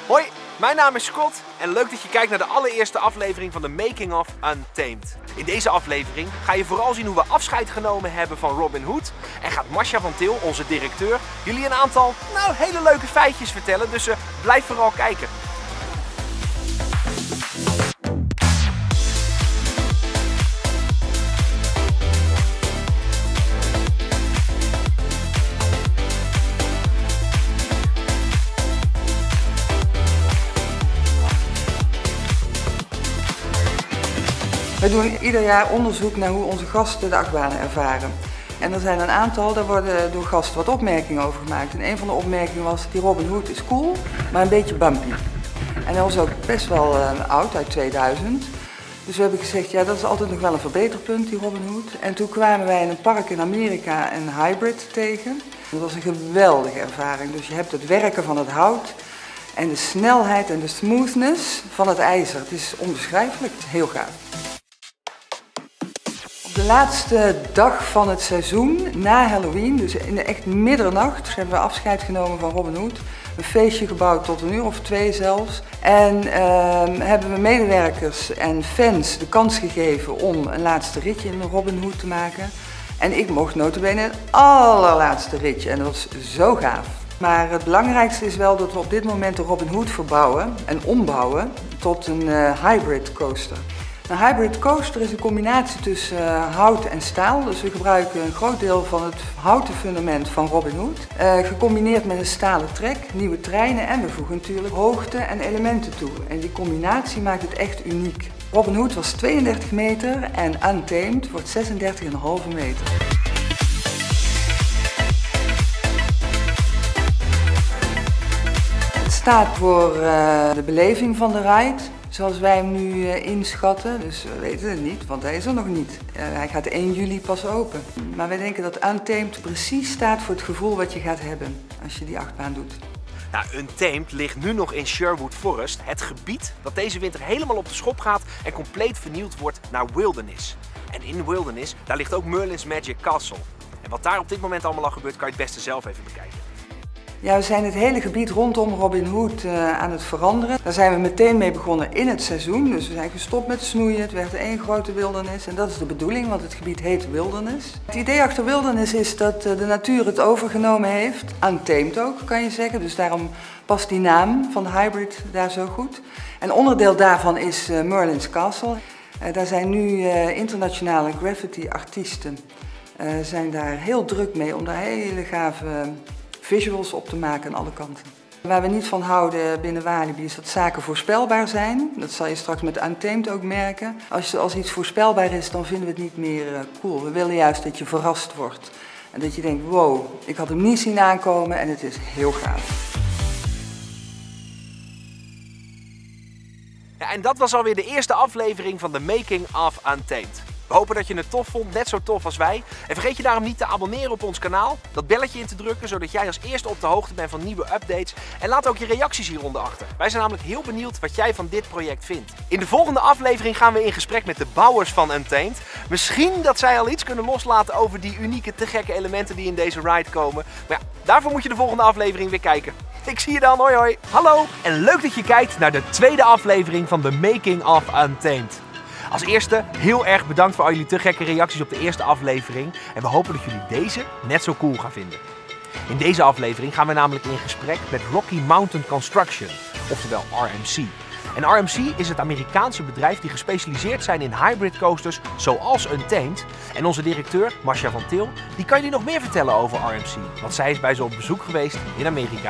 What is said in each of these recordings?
Hoi, mijn naam is Scott en leuk dat je kijkt naar de allereerste aflevering van de Making of Untamed. In deze aflevering ga je vooral zien hoe we afscheid genomen hebben van Robin Hood en gaat Masha van Til, onze directeur, jullie een aantal hele leuke feitjes vertellen, dus blijf vooral kijken. We doen ieder jaar onderzoek naar hoe onze gasten de achtbanen ervaren. En er zijn een aantal, daar worden door gasten wat opmerkingen over gemaakt. En een van de opmerkingen was, die Robin Hood is cool, maar een beetje bumpy. En hij was ook best wel oud, uit 2000. Dus we hebben gezegd, ja, dat is altijd nog wel een verbeterpunt, die Robin Hood. En toen kwamen wij in een park in Amerika een hybrid tegen. Dat was een geweldige ervaring. Dus je hebt het werken van het hout en de snelheid en de smoothness van het ijzer. Het is onbeschrijfelijk, heel gaaf. De laatste dag van het seizoen, na Halloween, dus in de echt middernacht, hebben we afscheid genomen van Robin Hood. Een feestje gebouwd tot 1 uur of 2 zelfs. En hebben we medewerkers en fans de kans gegeven om een laatste ritje in Robin Hood te maken. En ik mocht nota bene het allerlaatste ritje en dat was zo gaaf. Maar het belangrijkste is wel dat we op dit moment de Robin Hood verbouwen en ombouwen tot een hybrid coaster. Een hybrid coaster is een combinatie tussen hout en staal. Dus we gebruiken een groot deel van het houten fundament van Robin Hood. Gecombineerd met een stalen trek, nieuwe treinen en we voegen natuurlijk hoogte en elementen toe. En die combinatie maakt het echt uniek. Robin Hood was 32 meter en Untamed wordt 36,5 meter. Het staat voor de beleving van de ride. Zoals wij hem nu inschatten, dus we weten het niet, want hij is er nog niet. Hij gaat 1 juli pas open. Maar wij denken dat Untamed precies staat voor het gevoel wat je gaat hebben als je die achtbaan doet. Nou, Untamed ligt nu nog in Sherwood Forest, het gebied dat deze winter helemaal op de schop gaat en compleet vernieuwd wordt naar Wilderness. En in Wilderness, daar ligt ook Merlin's Magic Castle. En wat daar op dit moment allemaal al gebeurt, kan je het beste zelf even bekijken. Ja, we zijn het hele gebied rondom Robin Hood aan het veranderen. Daar zijn we meteen mee begonnen in het seizoen. Dus we zijn gestopt met snoeien. Het werd 1 grote wildernis. En dat is de bedoeling, want het gebied heet Wilderness. Het idee achter Wilderness is dat de natuur het overgenomen heeft. Untamed ook, kan je zeggen. Dus daarom past die naam van de hybrid daar zo goed. En onderdeel daarvan is Merlin's Castle. Daar zijn nu internationale graffiti-artiesten zijn daar heel druk mee om daar hele gave visuals op te maken aan alle kanten. Waar we niet van houden binnen Walibi is dat zaken voorspelbaar zijn. Dat zal je straks met Untamed ook merken. Als iets voorspelbaar is, dan vinden we het niet meer cool. We willen juist dat je verrast wordt. En dat je denkt, wow, ik had hem niet zien aankomen en het is heel gaaf. Ja, en dat was alweer de eerste aflevering van de Making of Untamed. We hopen dat je het tof vond, net zo tof als wij. En vergeet je daarom niet te abonneren op ons kanaal, dat belletje in te drukken, zodat jij als eerste op de hoogte bent van nieuwe updates. En laat ook je reacties hieronder achter. Wij zijn namelijk heel benieuwd wat jij van dit project vindt. In de volgende aflevering gaan we in gesprek met de bouwers van Untamed. Misschien dat zij al iets kunnen loslaten over die unieke, te gekke elementen die in deze ride komen. Maar ja, daarvoor moet je de volgende aflevering weer kijken. Ik zie je dan, hoi hoi. Hallo en leuk dat je kijkt naar de tweede aflevering van de Making of Untamed. Als eerste heel erg bedankt voor al jullie te gekke reacties op de eerste aflevering. En we hopen dat jullie deze net zo cool gaan vinden. In deze aflevering gaan we namelijk in gesprek met Rocky Mountain Construction, oftewel RMC. En RMC is het Amerikaanse bedrijf die gespecialiseerd zijn in hybrid coasters zoals Untamed. En onze directeur, Masha van Til, die kan jullie nog meer vertellen over RMC. Want zij is bij ze op bezoek geweest in Amerika.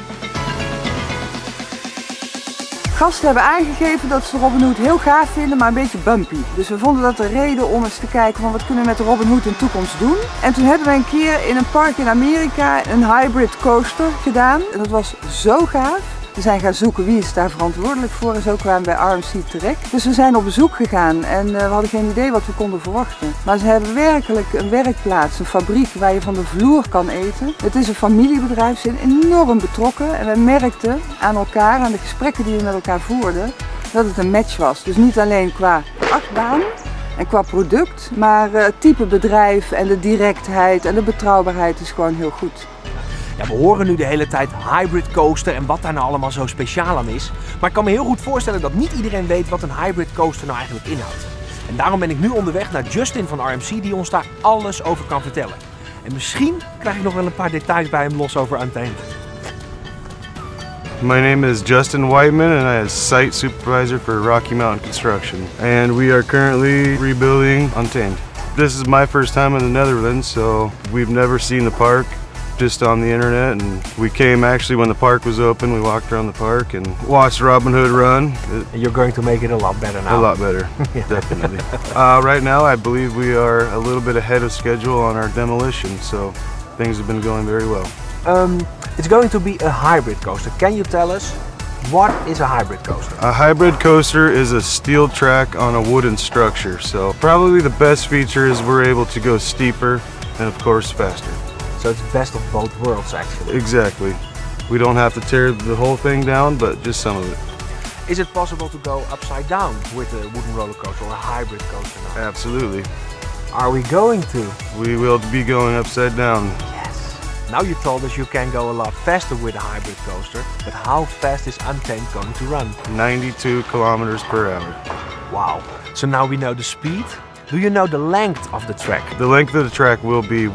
Gasten hebben aangegeven dat ze Robin Hood heel gaaf vinden, maar een beetje bumpy. Dus we vonden dat de reden om eens te kijken van wat kunnen we met de Robin Hood in de toekomst doen. En toen hebben we een keer in een park in Amerika een hybrid coaster gedaan. En dat was zo gaaf. We zijn gaan zoeken wie is daar verantwoordelijk voor en zo kwamen we bij RMC terecht. Dus we zijn op bezoek gegaan en we hadden geen idee wat we konden verwachten. Maar ze hebben werkelijk een werkplaats, een fabriek waar je van de vloer kan eten. Het is een familiebedrijf, ze zijn enorm betrokken en we merkten aan elkaar, aan de gesprekken die we met elkaar voerden, dat het een match was. Dus niet alleen qua achtbaan en qua product, maar het type bedrijf en de directheid en de betrouwbaarheid is gewoon heel goed. Ja, we horen nu de hele tijd hybrid coaster en wat daar nou allemaal zo speciaal aan is. Maar ik kan me heel goed voorstellen dat niet iedereen weet wat een hybrid coaster nou eigenlijk inhoudt. En daarom ben ik nu onderweg naar Justin van RMC die ons daar alles over kan vertellen. En misschien krijg ik nog wel een paar details bij hem los over Untamed. My name is Justin Whiteman and I am site supervisor for Rocky Mountain Construction. And we are currently rebuilding Untamed. This is my first time in the Netherlands, so we've never seen the park, just on the internet. And we came actually when the park was open. We walked around the park and watched Robin Hood run. And you're going to make it a lot better now. A lot better, definitely. Right now I believe we are a little bit ahead of schedule on our demolition, so things have been going very well. It's going to be a hybrid coaster. Can you tell us what is a hybrid coaster? A hybrid coaster is a steel track on a wooden structure. So probably the best feature is we're able to go steeper and of course faster. So it's best of both worlds actually. Exactly. We don't have to tear the whole thing down, but just some of it. Is it possible to go upside down with a wooden roller coaster or a hybrid coaster now? Absolutely. Are we going to? We will be going upside down. Now you told us you can go a lot faster with a hybrid coaster, but how fast is Untamed going to run? 92 kilometers per hour. Wow. So now we know the speed. Do you know the length of the track? The length of the track will be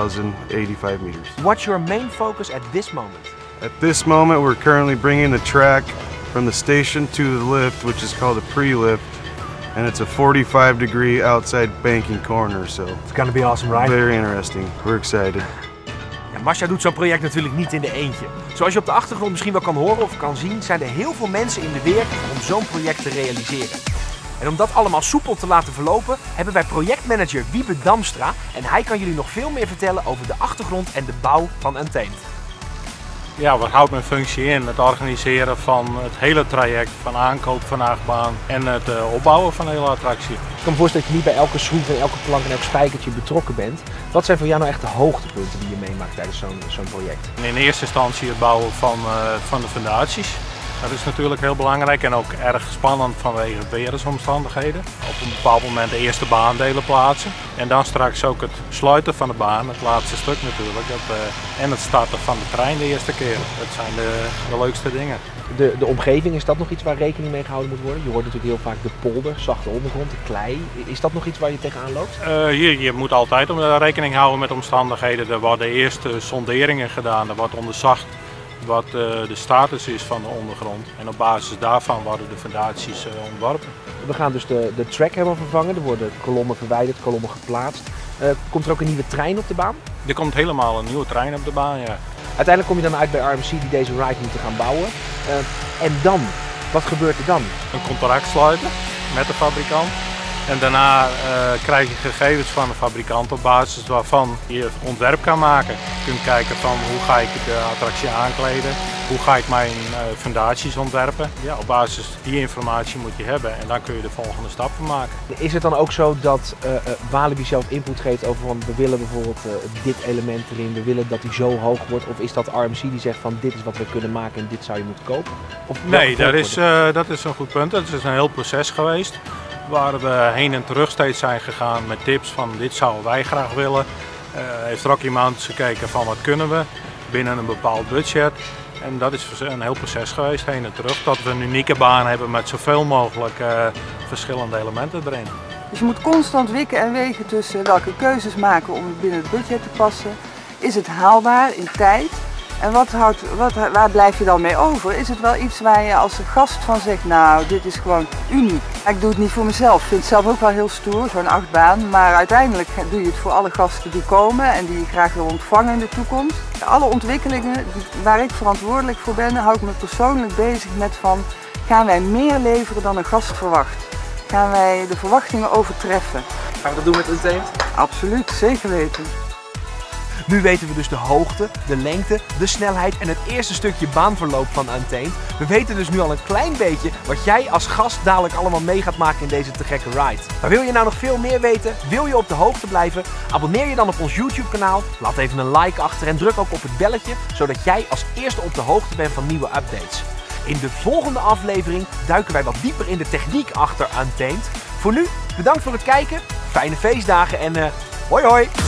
1,085 meters. What's your main focus at this moment? At this moment, we're currently bringing the track from the station to the lift, which is called a pre-lift. And it's a 45-degree outside banking corner, so it's gonna be awesome, right? Very interesting. We're excited. Ja, Masha doet zo'n project natuurlijk niet in de eentje. Zoals je op de achtergrond misschien wel kan horen of kan zien, zijn er heel veel mensen in de weer om zo'n project te realiseren. En om dat allemaal soepel te laten verlopen, hebben wij projectmanager Wiebe Damstra en hij kan jullie nog veel meer vertellen over de achtergrond en de bouw van Untamed. Ja, wat houdt mijn functie in? Het organiseren van het hele traject, van aankoop van achtbaan en het opbouwen van de hele attractie. Ik kan me voorstellen dat je niet bij elke schroef en elke plank en elk spijkertje betrokken bent. Wat zijn voor jou nou echt de hoogtepunten die je meemaakt tijdens zo'n project? In eerste instantie het bouwen van de fundaties. Dat is natuurlijk heel belangrijk en ook erg spannend vanwege weersomstandigheden. Op een bepaald moment de eerste baandelen plaatsen. En dan straks ook het sluiten van de baan, het laatste stuk natuurlijk. En het starten van de trein de eerste keer. Dat zijn de leukste dingen. De omgeving, is dat nog iets waar rekening mee gehouden moet worden? Je hoort natuurlijk heel vaak de polder, zachte ondergrond, de klei. Is dat nog iets waar je tegenaan loopt? Je moet altijd rekening houden met omstandigheden. Er worden eerst sonderingen gedaan, er wordt onderzocht wat de status is van de ondergrond. En op basis daarvan worden de fundaties ontworpen. We gaan dus de track helemaal vervangen. Er worden kolommen verwijderd, kolommen geplaatst. Komt er ook een nieuwe trein op de baan? Er komt helemaal een nieuwe trein op de baan, ja. Uiteindelijk kom je dan uit bij RMC die deze ride moeten gaan bouwen. En dan? Wat gebeurt er dan? Een contract sluiten met de fabrikant. En daarna krijg je gegevens van de fabrikant op basis waarvan je ontwerp kan maken. Je kunt kijken van hoe ga ik de attractie aankleden, hoe ga ik mijn fundaties ontwerpen. Ja, op basis die informatie moet je hebben en dan kun je de volgende stappen maken. Is het dan ook zo dat Walibi zelf input geeft over van we willen bijvoorbeeld dit element erin, we willen dat die zo hoog wordt? Of is dat RMC die zegt van dit is wat we kunnen maken en dit zou je moeten kopen? Of nee, dat is een goed punt. Het is een heel proces geweest. Waar we heen en terug steeds zijn gegaan met tips van dit zouden wij graag willen. Heeft Rocky Mountains gekeken van wat kunnen we binnen een bepaald budget. En dat is een heel proces geweest heen en terug. Dat we een unieke baan hebben met zoveel mogelijk verschillende elementen erin. Dus je moet constant wikken en wegen tussen welke keuzes maken om het binnen het budget te passen. Is het haalbaar in tijd? En waar blijf je dan mee over? Is het wel iets waar je als gast van zegt, nou dit is gewoon uniek. Ik doe het niet voor mezelf, ik vind het zelf ook wel heel stoer, zo'n achtbaan. Maar uiteindelijk doe je het voor alle gasten die komen en die je graag wil ontvangen in de toekomst. Alle ontwikkelingen waar ik verantwoordelijk voor ben, hou ik me persoonlijk bezig met van, gaan wij meer leveren dan een gast verwacht? Gaan wij de verwachtingen overtreffen? Gaan we dat doen met Untamed? Absoluut, zeker weten. Nu weten we dus de hoogte, de lengte, de snelheid en het eerste stukje baanverloop van Untamed. We weten dus nu al een klein beetje wat jij als gast dadelijk allemaal mee gaat maken in deze te gekke ride. Maar wil je nou nog veel meer weten? Wil je op de hoogte blijven? Abonneer je dan op ons YouTube kanaal, laat even een like achter en druk ook op het belletje, zodat jij als eerste op de hoogte bent van nieuwe updates. In de volgende aflevering duiken wij wat dieper in de techniek achter Untamed. Voor nu, bedankt voor het kijken, fijne feestdagen en hoi hoi!